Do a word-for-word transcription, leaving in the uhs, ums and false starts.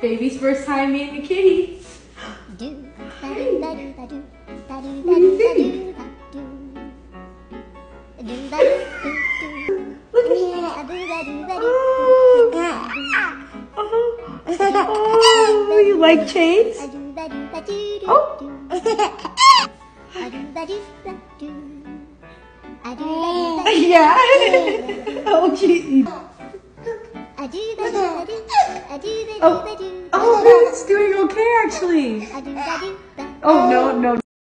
Baby's first time meeting a kitty. What do you think? Look at oh. Oh, you like Chase? Oh. Yeah. Oh, gee. Oh, oh, it's doing okay actually. Oh no, no.